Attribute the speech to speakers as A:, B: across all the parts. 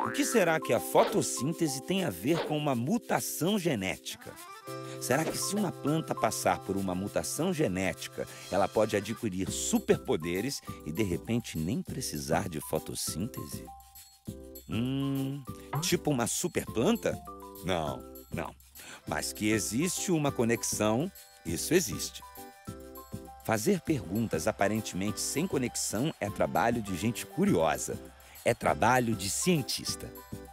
A: O que será que a fotossíntese tem a ver com uma mutação genética? Será que se uma planta passar por uma mutação genética, ela pode adquirir superpoderes e de repente nem precisar de fotossíntese? Tipo uma superplanta? Não, não. Mas que existe uma conexão, isso existe. Fazer perguntas aparentemente sem conexão é trabalho de gente curiosa. É trabalho de cientista.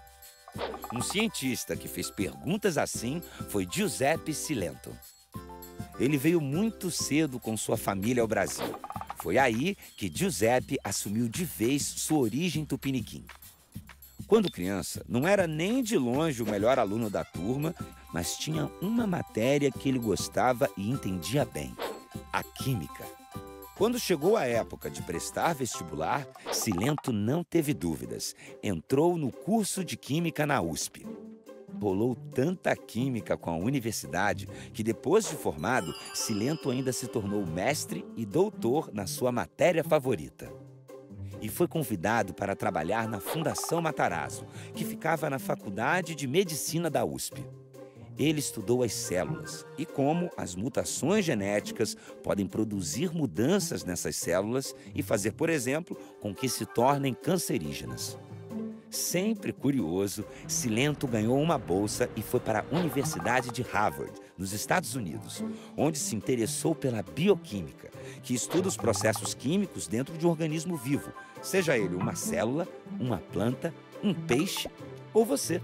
A: Um cientista que fez perguntas assim foi Giuseppe Silento. Ele veio muito cedo com sua família ao Brasil. Foi aí que Giuseppe assumiu de vez sua origem tupiniquim. Quando criança, não era nem de longe o melhor aluno da turma, mas tinha uma matéria que ele gostava e entendia bem: a química. Quando chegou a época de prestar vestibular, Silento não teve dúvidas. Entrou no curso de Química na USP. Rolou tanta química com a universidade que, depois de formado, Silento ainda se tornou mestre e doutor na sua matéria favorita. E foi convidado para trabalhar na Fundação Matarazzo, que ficava na Faculdade de Medicina da USP. Ele estudou as células e como as mutações genéticas podem produzir mudanças nessas células e fazer, por exemplo, com que se tornem cancerígenas. Sempre curioso, Silento ganhou uma bolsa e foi para a Universidade de Harvard, nos Estados Unidos, onde se interessou pela bioquímica, que estuda os processos químicos dentro de um organismo vivo, seja ele uma célula, uma planta, um peixe ou você.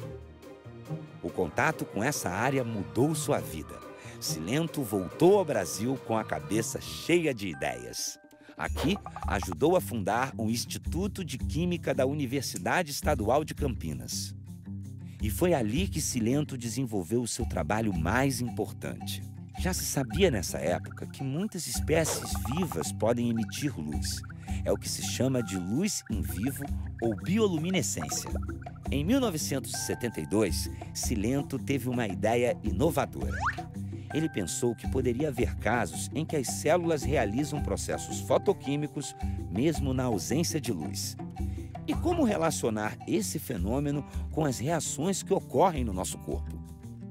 A: O contato com essa área mudou sua vida. Silento voltou ao Brasil com a cabeça cheia de ideias. Aqui, ajudou a fundar o Instituto de Química da Universidade Estadual de Campinas. E foi ali que Silento desenvolveu o seu trabalho mais importante. Já se sabia nessa época que muitas espécies vivas podem emitir luz. É o que se chama de luz em vivo ou bioluminescência. Em 1972, Silento teve uma ideia inovadora. Ele pensou que poderia haver casos em que as células realizam processos fotoquímicos mesmo na ausência de luz. E como relacionar esse fenômeno com as reações que ocorrem no nosso corpo?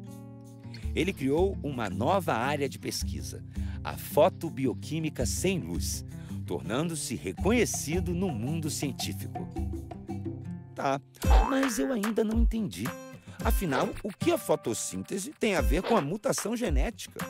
A: Ele criou uma nova área de pesquisa, a fotobioquímica sem luz, tornando-se reconhecido no mundo científico. Tá, mas eu ainda não entendi. Afinal, o que a fotossíntese tem a ver com a mutação genética?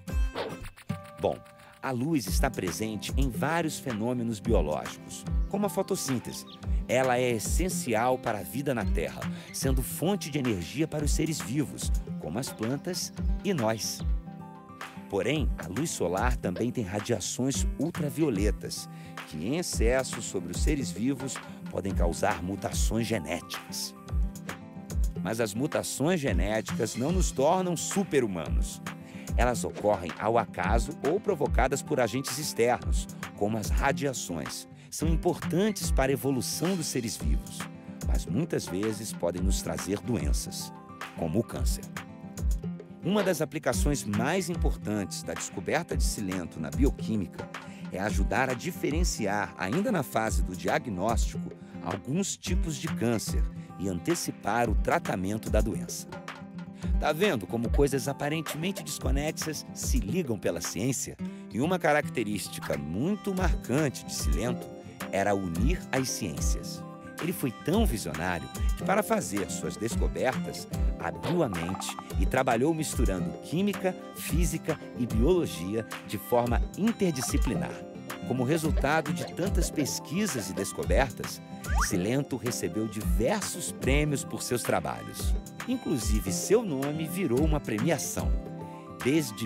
A: Bom, a luz está presente em vários fenômenos biológicos, como a fotossíntese. Ela é essencial para a vida na Terra, sendo fonte de energia para os seres vivos, como as plantas e nós. Porém, a luz solar também tem radiações ultravioletas, que em excesso sobre os seres vivos podem causar mutações genéticas. Mas as mutações genéticas não nos tornam super-humanos. Elas ocorrem ao acaso ou provocadas por agentes externos, como as radiações. São importantes para a evolução dos seres vivos, mas muitas vezes podem nos trazer doenças, como o câncer. Uma das aplicações mais importantes da descoberta de Silento na bioquímica é ajudar a diferenciar, ainda na fase do diagnóstico, alguns tipos de câncer e antecipar o tratamento da doença. Tá vendo como coisas aparentemente desconexas se ligam pela ciência? E uma característica muito marcante de Silento era unir as ciências. Ele foi tão visionário que, para fazer suas descobertas, abriu a mente e trabalhou misturando química, física e biologia de forma interdisciplinar. Como resultado de tantas pesquisas e descobertas, Silento recebeu diversos prêmios por seus trabalhos. Inclusive, seu nome virou uma premiação. Desde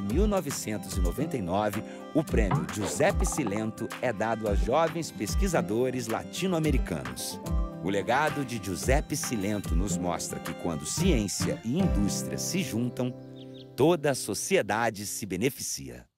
A: 1999, o prêmio Giuseppe Silento é dado a jovens pesquisadores latino-americanos. O legado de Giuseppe Silento nos mostra que quando ciência e indústria se juntam, toda a sociedade se beneficia.